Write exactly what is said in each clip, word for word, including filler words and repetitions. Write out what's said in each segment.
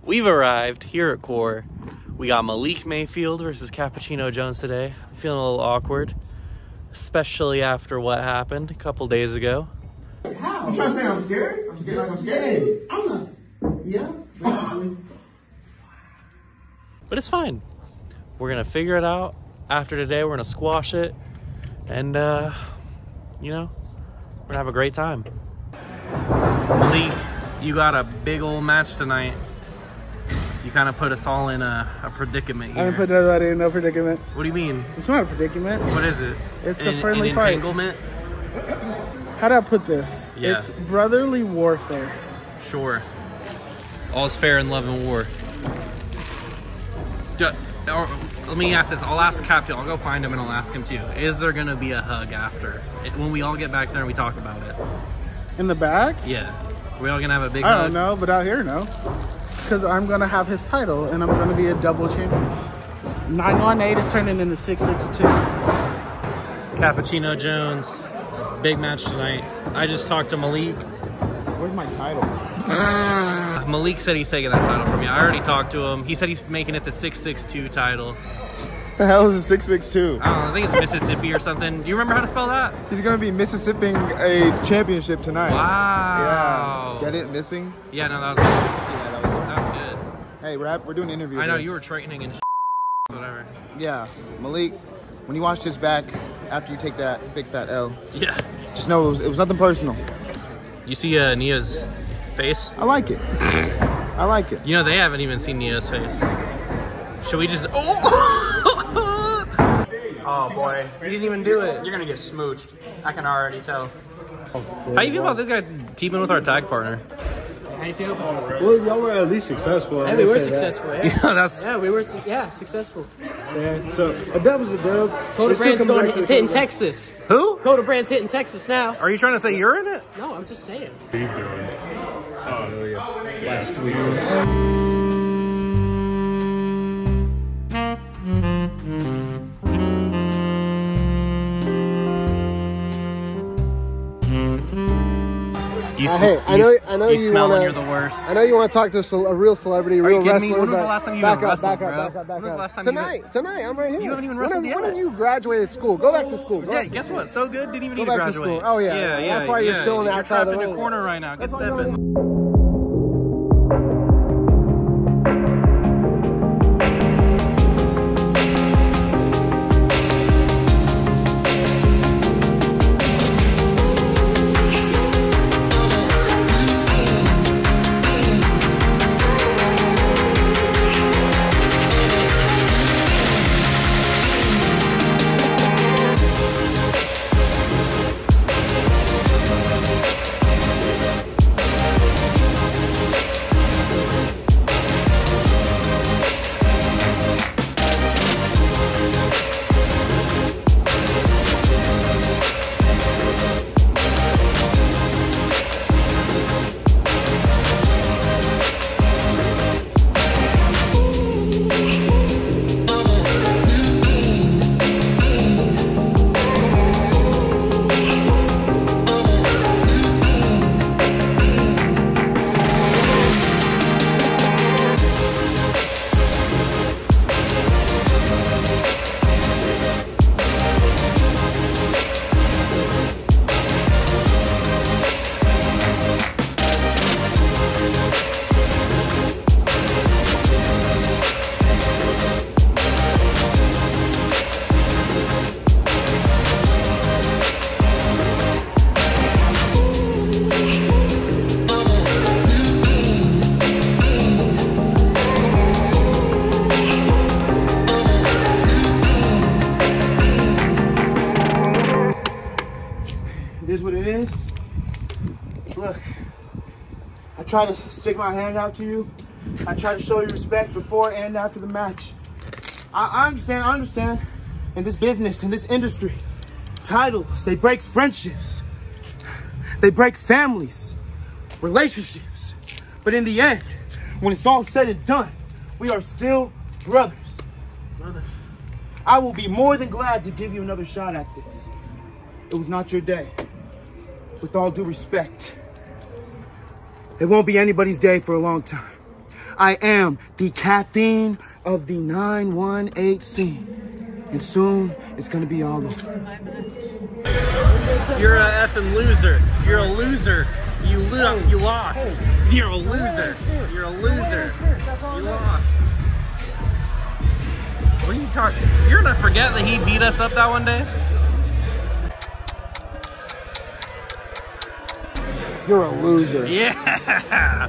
We've arrived here at Core. We got Malik Mayfield versus Cappuccino Jones today. I'm feeling a little awkward, especially after what happened a couple days ago. How? You trying to say I'm scared? I'm scared like I'm scared. I'm not. Yeah. But it's fine. We're gonna figure it out. After today, we're gonna squash it. And, uh, you know, we're gonna have a great time. Malik, you got a big old match tonight. You kind of put us all in a, a predicament here. I didn't put nobody in no predicament. What do you mean? It's not a predicament. What is it? It's an, a friendly an fight. Entanglement? How do I put this? Yeah. It's brotherly warfare. Sure. All's fair in love and war. Just, or, let me ask this. I'll ask Captain. I'll go find him and I'll ask him too. Is there going to be a hug after? When we all get back there and we talk about it? In the back? Yeah. We all going to have a big I hug? don't know, but out here, no. Because I'm going to have his title and I'm going to be a double champion. nine one eight is turning into six six two. Cappuccino Jones. Big match tonight. I just talked to Malik. Where's my title? Malik said he's taking that title from me. I already talked to him. He said he's making it the six six two title. The hell is a six six two? I don't know. I think it's Mississippi or something. Do you remember how to spell that? He's gonna be Mississippiing a championship tonight. Wow. Yeah. Get it? Missing? Yeah, no, that was good. Yeah, that was good. That was good. Hey, Rap, we're doing an interview. I know, today. you were training and whatever. Yeah. Malik, when you watch this back after you take that big fat L, Yeah. just know it was, it was nothing personal. You see uh, Nia's face? I like it. I like it. You know, they haven't even seen Nia's face. Should we just... Oh! Oh boy, you didn't even do it. You're gonna get smooched. I can already tell. How you feel about this guy teaming with our tag partner? How you feel? Well, y'all were at least successful. Yeah, we were successful. Yeah. Yeah, that's... yeah, we were. Su yeah, successful. Yeah, so a dub is a dub. Coda Brand's going. He's hitting Texas. Who? Coda Brand's hitting Texas now. Are you trying to say you're in it? No, I'm just saying. He's doing. Oh, yeah. Last week. You, Uh, hey, I know, I know you, you, smell wanna, when you're the worst. I know you want to talk to a, cel a real celebrity, a real kidding wrestler. me? When was the but last time you back even up, wrestled, back up, bro? back up, back When was the up. last time you tonight, even- tonight, I'm right here. You haven't even when wrestled have, yet? when have you graduated school? Go back to school. Go Yeah, back to guess school. what? So good, didn't even Go need to back to graduate. school. Oh, yeah. yeah, yeah. That's why you're yeah. chilling you're outside the trapped in a ring. corner right now. Good That's why stepping. you're It is what it is. Look, I try to stick my hand out to you. I try to show you respect before and after the match. I, I understand, I understand. In this business, in this industry, titles, they break friendships. They break families, relationships. But in the end, when it's all said and done, we are still brothers. Brothers. I will be more than glad to give you another shot at this. It was not your day. With all due respect, it won't be anybody's day for a long time. I am the caffeine of the nine one eight scene. And soon, it's gonna be all over. You're a effing loser. You're a loser. You lo you lost. You're a loser. You're a loser. You lost. What are you talking? You're gonna forget that he beat us up that one day? You're a loser. Yeah.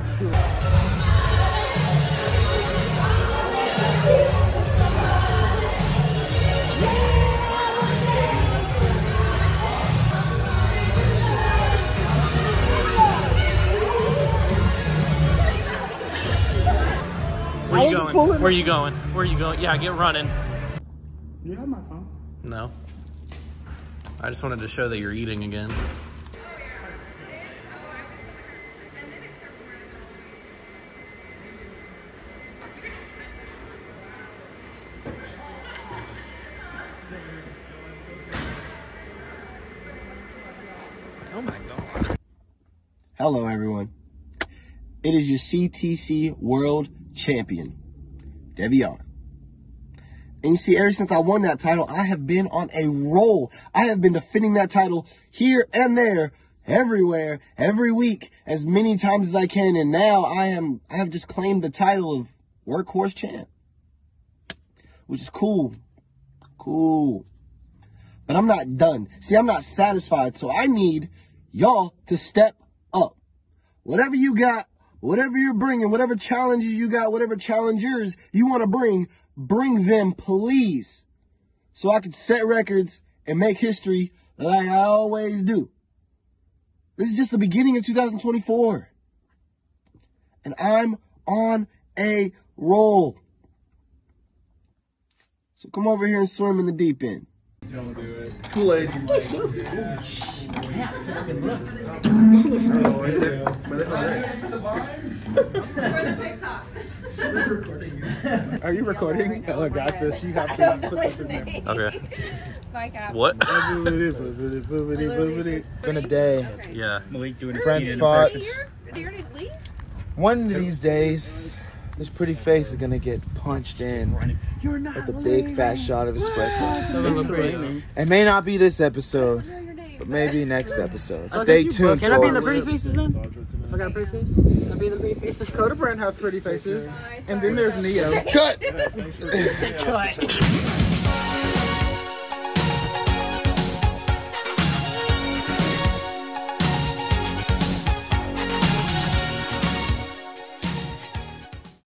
Where you going? Where are you going? Where are you going? Yeah, get running. You have my phone. No. I just wanted to show that you're eating again. Oh my God. Hello, everyone. It is your C T C World Champion, Devion. And you see, ever since I won that title, I have been on a roll. I have been defending that title here and there, everywhere, every week, as many times as I can. And now I am, I have just claimed the title of Workhorse Champ, which is cool, cool. But I'm not done. See, I'm not satisfied. So I need y'all to step up. Whatever you got, whatever you're bringing, whatever challenges you got, whatever challengers you want to bring, bring them, please. So I can set records and make history like I always do. This is just the beginning of two thousand twenty-four. And I'm on a roll. So come over here and swim in the deep end. Don't do it. Kool-Aid. Are you recording? Oh, I got this. You have to put this in there. Okay. Bye, Cap. What? It's been a day. Yeah. Malik doing Friends an fought. impression. Are you ready to leave? One of these days, this pretty face is gonna get punched in with a big fat shot of espresso. It may not be this episode, but maybe next episode. Stay tuned, Can I be in the folks. pretty faces then? If I got a pretty face? Can I be in the pretty faces? Coda Brand has pretty faces, and then there's Neo. Cut! Cut.